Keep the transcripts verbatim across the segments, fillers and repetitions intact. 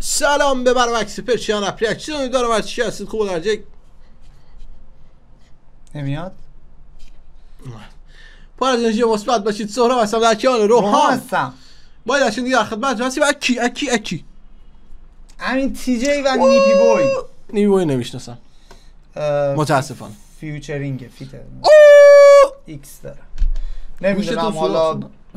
سلام به برمکس پرشیان اپریکشن، امیدوارم هر چی هستید خوب درجه نمیاد پر از انرژی مثبت باشید. سهراب هستم در کیان روحان هستم باید اشون دیگه در خدمت هستیم. اکی اکی اکی همین تی جی و نیپی بوی. نیپی بوی نمیشناسم متاسفانه. فیوچرینگ فیتر ایکس داره نمیدونم حالا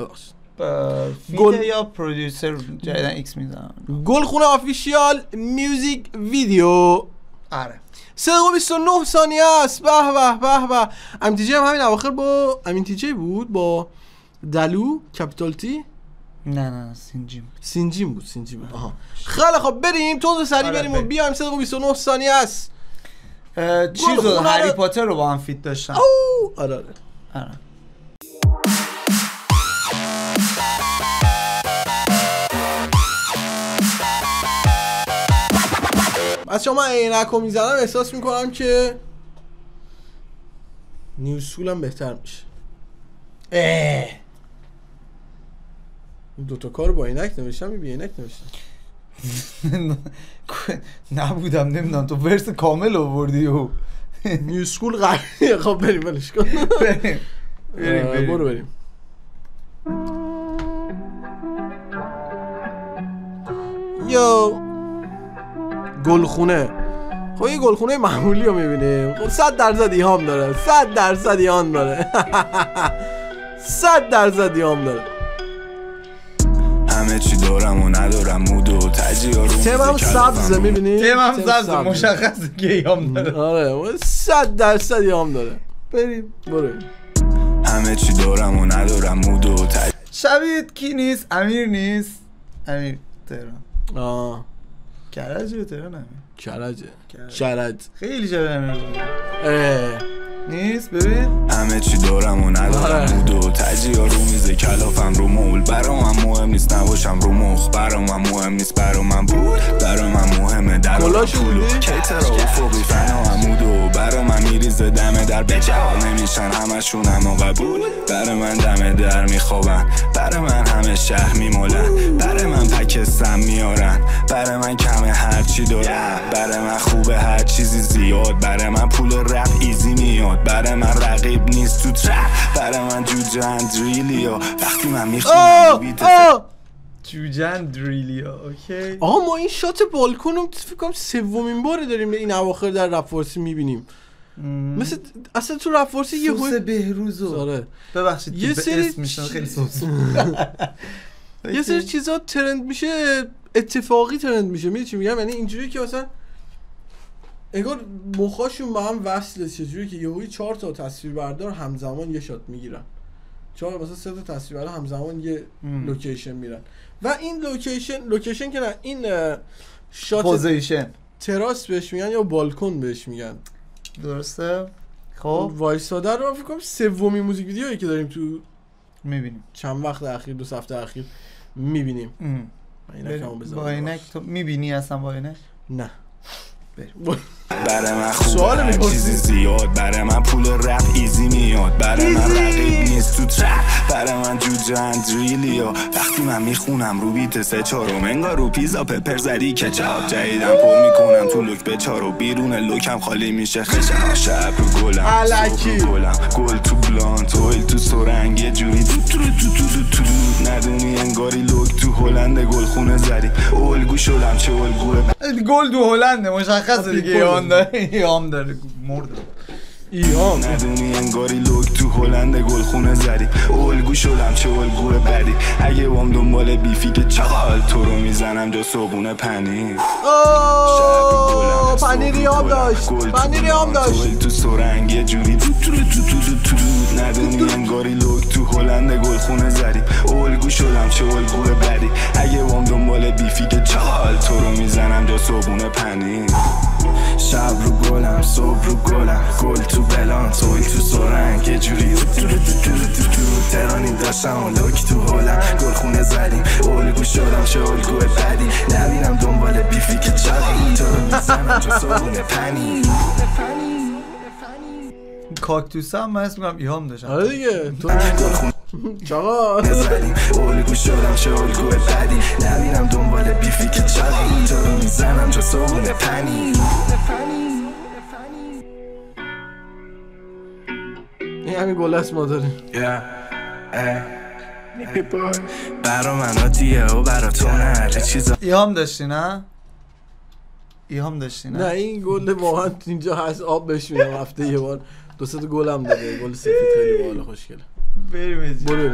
فیته یا پرودیوسر جدیدن ایکس میزنم. گلخونه آفیشیال میوزیک ویدیو. آره سه دقیقه بیست و نه ثانیه است. به به به به. امین تی جی هم همین اواخر با امین تی جی بود با دلو کپیتال تی. نه نه سینجیم سینجیم بود سینجیم بود. آها خیلی خب بریم تو سری بریم و بیایم. سه دقیقه بیست و نه ثانیه است. چیزو هری پاتر رو با هم فیت داشتن. آره آره آره از شما عینک رو میزنم احساس میکنم که نیوسکول هم بهتر میشه. اه دوتا کار با عینک نوشتم بی عینک نوشتم. نبودم نمیدونم تو ورس کامل آوردی و نیوسکول قویه. خب بریم بلش کن. بریم بریم برو بریم. یو گلخونه. خب یه گلخونه معمولی رو میبینیم. خب صد درصد ایهام داره. صد درصد ایهام داره. صد درصد ایهام داره. همه چی دارم و ندارم مود و تجیه رو تمام سبزه میبینی؟ تمام سبزه مشخصه که ایهام داره. آره صد درصد ایهام داره. بریم برو. همه چی دارم و ندارم مود و تجیه. شبیه کی نیست؟ امیر نیست؟ امیر تهران. آه کرج رو تهران امیر کرجه کرج خیلی شبیه امیر اه نیست. ببین همه چی دارم و ندارم مود و تجیه رو میزه کلافم رو مول. برا من مهم نیست نباشم رو مخ. برا من مهم نیست برا من بود. برا من مهمه در آرم پولو کیتر و افقی فنا عمودو. برا من میریزه دمه در بجا نمیشن همشون همو قبول. برا من دمه در میخوابن. برا من همه شهر میمولن. برا من پک سم میارن. برا من کمه هرچی دارم. برا من خوبه هر چیزی زیاد. برا من پول رپ ایزی میاد. برای من رقیب نیست تو ترپ. برای من جوجه اندریلیا وقتی من میخونم بیت جوجه اندریلیا. اوکی آقا ما این شات بالکون رو فکر کنم سومین باره داریم این اواخر در رپ فارسی میبینیم. مثل اصلا تو رپ فارسی یه سوس بهروزو. آره ببخشید یه سری اسم میشن خیلی سوس. یه سری چیزا ترند میشه اتفاقی ترند میشه. میدونی چی میگم؟ یعنی اینجوری که مثلا انگار مخاشون با هم وصله. چجوری که یهویی چهار تا تصویربردار همزمان یه شات میگیرن. چهار مثلا سه تا تصویربردار همزمان یه ام. لوکیشن میرن و این لوکیشن لوکیشن که نه این شات پوزیشن تراس بهش میگن یا بالکن بهش میگن. درسته. خب وایساده رو فکر کنم سومین موزیک ویدیویی که داریم تو میبینیم چند وقت اخیر دو هفته اخیر میبینیم. با عینک تو میبینی اصلا با عینک؟ نه. برای من خوبه هر چیزی زیاد. برای من پول رپ ایزی میاد. برای من رقیب نیست تو ترپ. برای من جوجه اندریلیا وقتی من میخونم رو بیت سه چارم. انگار رو پیزا پپر زدی کچاپ. جدیدم پر میکنم تو لوک بچارو. بیرون لوکم خالی میشه خشم. شب رو گلم علکی گلم گل تو بلانت اویل تو سرنگ یه جوری تو تو تو تو تو تو ندونی انگاری لوک تو هلند گلخونه زدی. الگو شدم چه الگوه گل تو هلند مشخصه دیگه. ایهام داره ایهام داره مرد ایهام ندونی انگاری لوک تو هلند گلخونه زدی. الگو شدم چه الگوه بدی. اگه بام دنبال بیفی که چقال تو رو میزنم جا صبونه پنیر. اوه پنیری هم داشت پنیری هم داشت تو سرنگ یه جوری تو تو تو تو تو ندونی انگاری لوک تو هلند گلخونه زدی. الگو شدم چه الگوه بدی. اگه بام دنبال بیفی که چقال تو رو میزنم جا صبونه پنیر. شب رو گلم صبح رو گلم گل تو بلان توی تو سرنگ یه جوری تو تو تو تو تو ترانی داشتم و لوک تو هلم گلخونه زدیم. الگو شدم چه الگوه بدی. نبینم دنبال بیفی که چقی تو رو میزنم جا صبونه پنیر. کاکتوس هم من اسم میگم ایهام داشتم. آره دیگه تو چاقا الگو شدم چه الگوه بدی. نبینم دنبال بیفی که چقی تو صبونه پنی. این همین گل است ما داریم. برا من عادیه و برا تو نه چیزا. ایهام داشتی نه؟ ایهام داشتی نه؟ نه این گل واقعا اینجا هست آب بهش میدم هفته یه بار دو سه تا گل هم داده. گل سفید خیلی باحال خوشگله. بریم اینجا. برو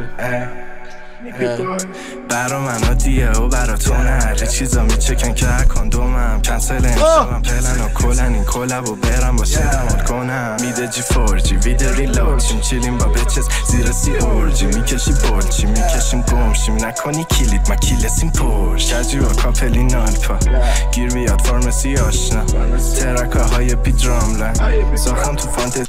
برا من عادیه و برا تو نه چیزا میچکن که هر کاندومم کنسل امشبم پلن و کلن این کلب و برم با شدمات کنم میده جی فور جی ویده ریلوگ چیم چیلیم با بچز زیر سی اورجی میکشی بولچی میکشیم گمشیم نکنی کلید ما کیلسیم پرش کجی و کاپلی نالپا گیر بیاد فارمسی آشنا ترکه های پی دراملن ساختم تو فانتز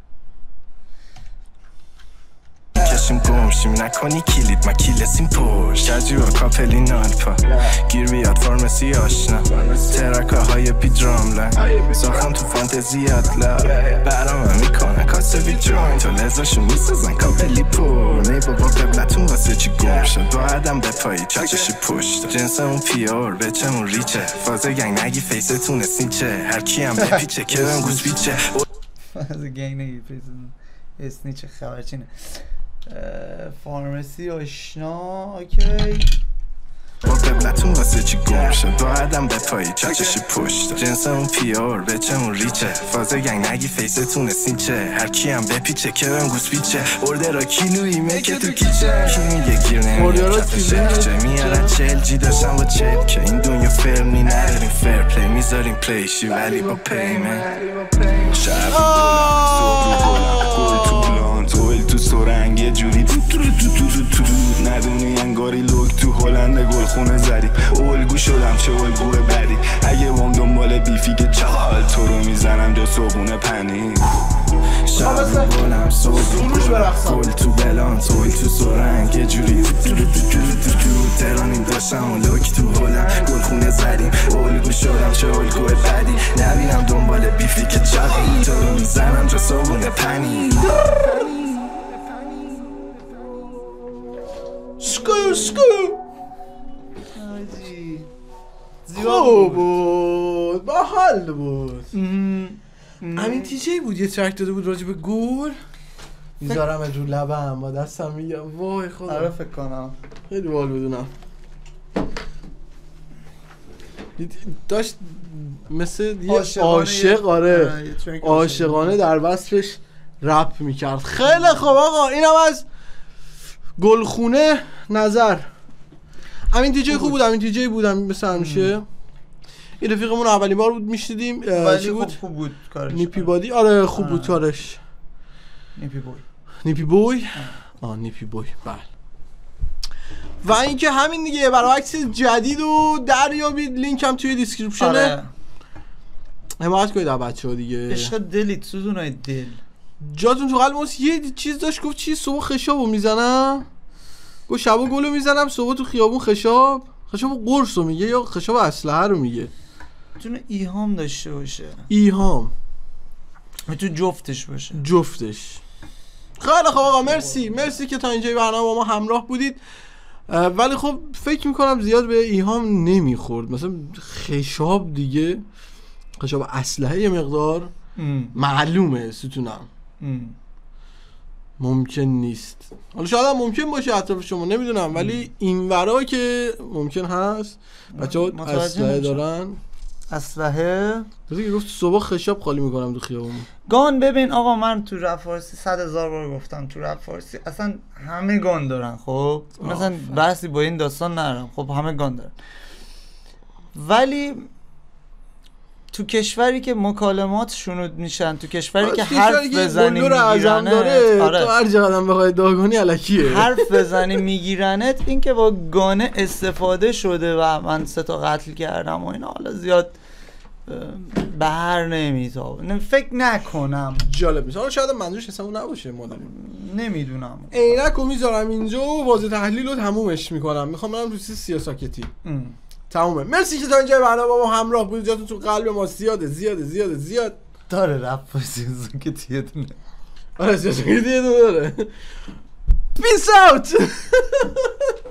کشیم گمشیم نکنی کلید ما کیلسیم پرش کجی و کاپلی نالپا گیر بیاد فارمسی آشنا ترکه های پی دراملن ساختم تو فانتزیات لا برام هم میکنن کاسه بی جوین تو لزاشو میسازن کاپلی پر می بابا قبلتون واسه چی گم شد با عدم به پایی چاچشی پشت جنسمون پیور بچمون ریچه فازه گنگ نگی فیستون سینچه هر کی هم بپیچه که بهم گوز بیچه فازه گنگ نگی فیستون اسنیچه خبرچینه فارمسی آشنا اوکی با قبلتون واسه چی گم شد با عدم به پایی چاچشی پشت جنسمون پیور بچمون ریچه فازه گنگ نگی فیستون سینچه هر کی هم بپیچه که بهم گوز بیچه ارده را کیلویی میکه تو کیچه کی میگه گیر نمیاد کف شکچه میارن چل جی داشتم با چل که این دنیا فرمی نداریم فر پلی میذاریم پلیشی ولی با پیمن شب گل تو بلانت اویل تو سرنگ یه جوری تو تو تو تو تو تو ندونی انگاری لوک تو هلند گل خونه زدی الگو شدم چه الگوه بدی اگه وام دنبال بیفی که چال تو رو میزنم جا صبونه پنی شب گلم صبح گل تو بلانت اویل تو سرنگ یه جوری تو تو تو تو تو ترانیم داشتم و لوک تو هلند گل خونه زدیم الگو شدم چه الگوه بدی نبینم دنبال بیفی که چال تو رو میزنم جا صبونه پنی سکو سکو زیبا بود با حال بود. همین تیجه بود یه ترک داده بود راجع به گل میذارم رو لبم با دستم میگم وای خدا آره فکر کنم خیلی باحال بدونم داشت مثل یه عاشق آره عاشقانه در وصفش رپ میکرد. خیلی خوب آقا اینم از گلخونه نظر. همین دیجی خوب بود همین دیجی بودم مثل همیشه. این رفیقمون اولین بار بود میشنیدیم چی بود؟ خوب بود کارش. نیپی بادی آره خوب بود کارش. نیپی بوی نیپی بوی آه نیپی بوی بله. و اینکه همین دیگه برای عکس جدید و دریابید لینک هم توی دیسکریپشنه. آره. حمایت کنید از بچه‌ها دیگه. عشق دلیت سوزونای دل جاتون تو قلبموس یه چیز داشت گفت چی صبح خشابو میزنم گفت شبا گلو میزنم صبح تو خیابون خشاب خشاب قرصو میگه یا خشاب اسلحه رو میگه میتونه ایهام داشته باشه ایهام میتونه جفتش باشه جفتش. خیلی خب آقا مرسی مرسی که تا اینجای برنامه با ما همراه بودید. ولی خب فکر میکنم زیاد به ایهام نمیخورد مثلا خشاب دیگه خشاب اسلحه یه مقدار ام. معلومه ستونم ام. ممکن نیست حالا شاید هم ممکن باشه اطراف شما نمیدونم ولی این ورا که ممکن هست بچه ها اسلحه دارن اسلحه دیگه گفت صبح خشاب خالی میکنم تو خیابون گان. ببین آقا من تو رپ فارسی صد هزار بار گفتم تو رپ فارسی اصلا همه گان دارن. خب مثلا بحثی با این داستان نرم خب همه گان دارن ولی تو کشوری که مکالمات شنود میشن تو کشوری که حرف بزنی میگیرنت آره. تو هر جا بخوای داغونی الکیه حرف بزنی میگیرنت این که با گانه استفاده شده و من سه تا قتل کردم و اینا حالا زیاد بهر نمیتابه فکر نکنم جالب میشه. حالا شاید منظورش اصلا نباشه ما داریم نمیدونم عینکو میذارم اینجا و واژه تحلیل رو تمومش میکنم میخوام برم تو سیاساکتی تمومه. مرسی که تا اینجا برنامه با ما همراه بودید. جاتون تو قلب ما زیاده زیاده زیاده زیاد داره رپ سیاساکتی یه دونه آره سیاساکتی یه دونه داره. پیس اوت